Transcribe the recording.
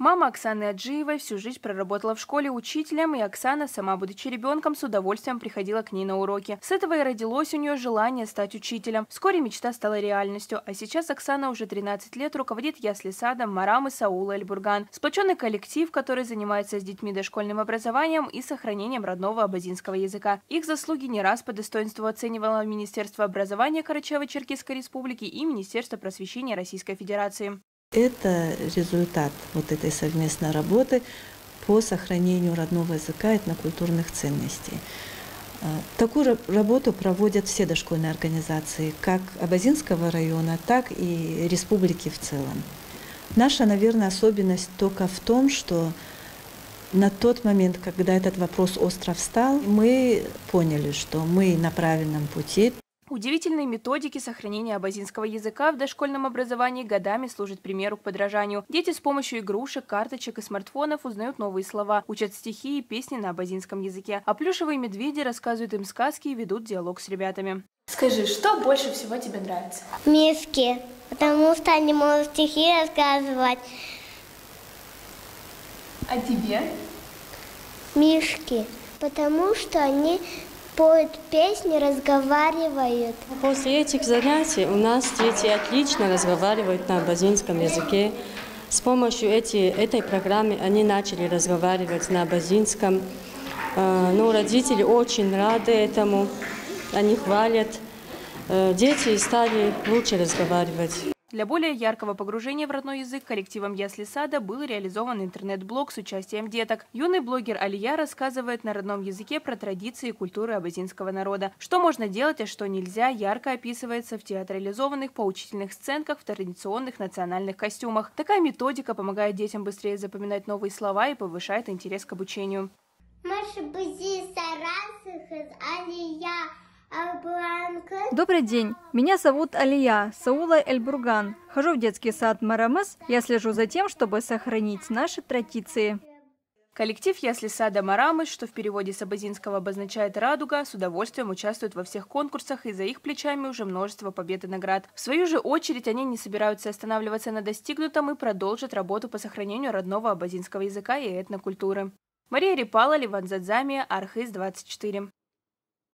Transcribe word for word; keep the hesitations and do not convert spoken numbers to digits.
Мама Оксаны Аджиевой всю жизнь проработала в школе учителем, и Оксана, сама будучи ребенком, с удовольствием приходила к ней на уроки. С этого и родилось у нее желание стать учителем. Вскоре мечта стала реальностью, а сейчас Оксана уже тринадцать лет руководит ясли-садом Марамы Саула Эльбурган. Сплоченный коллектив, который занимается с детьми дошкольным образованием и сохранением родного абазинского языка. Их заслуги не раз по достоинству оценивало Министерство образования Карачаево-Черкесской республики и Министерство просвещения Российской Федерации. Это результат вот этой совместной работы по сохранению родного языка и этнокультурных ценностей. Такую работу проводят все дошкольные организации, как Абазинского района, так и республики в целом. Наша, наверное, особенность только в том, что на тот момент, когда этот вопрос остро встал, мы поняли, что мы на правильном пути. Удивительные методики сохранения абазинского языка в дошкольном образовании годами служат примеру к подражанию. Дети с помощью игрушек, карточек и смартфонов узнают новые слова, учат стихи и песни на абазинском языке. А плюшевые медведи рассказывают им сказки и ведут диалог с ребятами. Скажи, что больше всего тебе нравится? Мишки, потому что они могут стихи рассказывать. А тебе? Мишки, потому что они поют песни, разговаривают. После этих занятий у нас дети отлично разговаривают на абазинском языке. С помощью эти, этой программы они начали разговаривать на абазинском. Ну, родители очень рады этому, они хвалят. Дети стали лучше разговаривать. Для более яркого погружения в родной язык коллективом ясли-сада был реализован интернет-блог с участием деток. Юный блогер Алия рассказывает на родном языке про традиции и культуры абазинского народа. Что можно делать, а что нельзя, ярко описывается в театрализованных поучительных сценках в традиционных национальных костюмах. Такая методика помогает детям быстрее запоминать новые слова и повышает интерес к обучению. Добрый день, меня зовут Алия, Саула Эльбурган. Хожу в детский сад Марамес, я слежу за тем, чтобы сохранить наши традиции. Коллектив ясли-сада Марамес, что в переводе с абазинского обозначает «радуга», с удовольствием участвует во всех конкурсах, и за их плечами уже множество побед и наград. В свою же очередь они не собираются останавливаться на достигнутом и продолжат работу по сохранению родного абазинского языка и этнокультуры. Мария Репала, Ливан Задзамия, Архыз двадцать четыре.